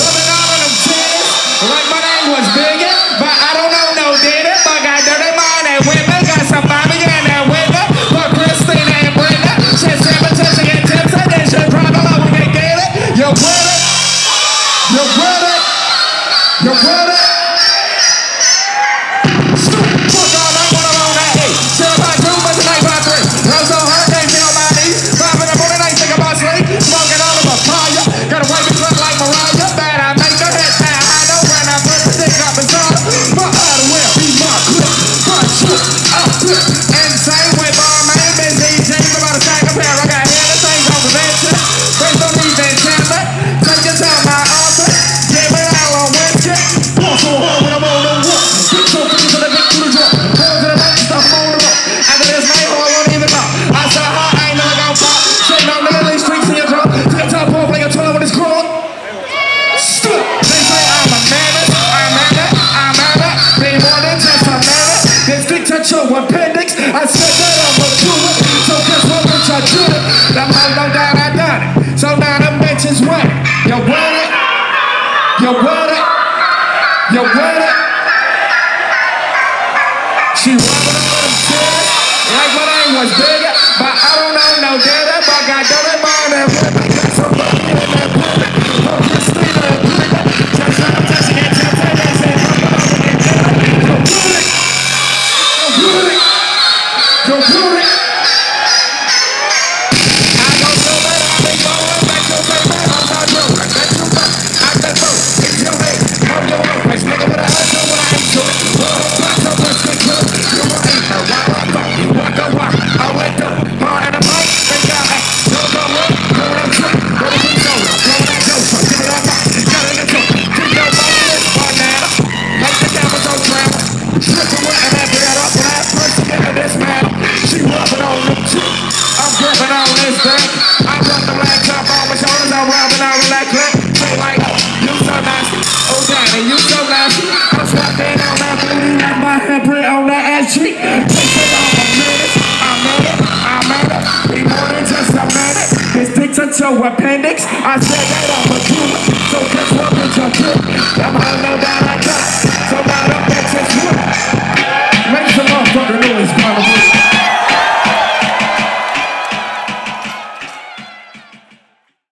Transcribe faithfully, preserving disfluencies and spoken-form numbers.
rubbing all of them titties like my name was Biggie, but I don't know no did it. But got dirty mind and women, got some Bobby and that winner, but Christina and Brenda, she's temptation and tips and then she'll drop it up, we can get it. You with it? You with it? You with it? Fuck all that one on that eight. Zero by two, but tonight by three. Rose on her, they feel my knees. Five in the morning, I think about sleep. Smoking all of a fire. Got a white bitch like Mariah. Bad, I make her head down. I know when I put the stick up and down. My heart will be my clip. My shoot, up clip. Insane with bar man, Miss D J's about a stack of hair. I got hair, this ain't no prevention. Based on these enchantment. Take it down my altar. Give it out on Wednesday. Walk so hard when I'm on the walk. Get so free to the big to the drop. Hold to the back, stuff on the rock. After this night, I won't even talk. I saw her, I ain't never gonna pop. Sitting on the Italy streets in your drop. To the top off like a twirl with his crowd. Stop. They say I'm a menace, I'm mad, I'm mad. Be more than just a menace. This dick touch your appendix. I said that I'm a do it. So guess what, bitch, I do it. Them hoes know that I done it. So now them bitches wet. You with it? You with it? You with it? She rubbing on them titties like my name was Biggie, but I don't know no data, but got dirty mind and women, got somebody in that women. Oh, Christina and Brenda, just how I'm touching it, just how they say, I'm gonna get it. Go put it, go put it, go put it. I go so bad, I be going back to the man, I'm not doing it. That's too much, I said so, it's your way, hold your way, bitch, nigga, but I heard so when I ain't to it. On that ass cheek, they say I'm a menace, I'm mad, I'm mad, be more than just a minute. This dick touch your appendix. I said that I'm a do it, so guess what?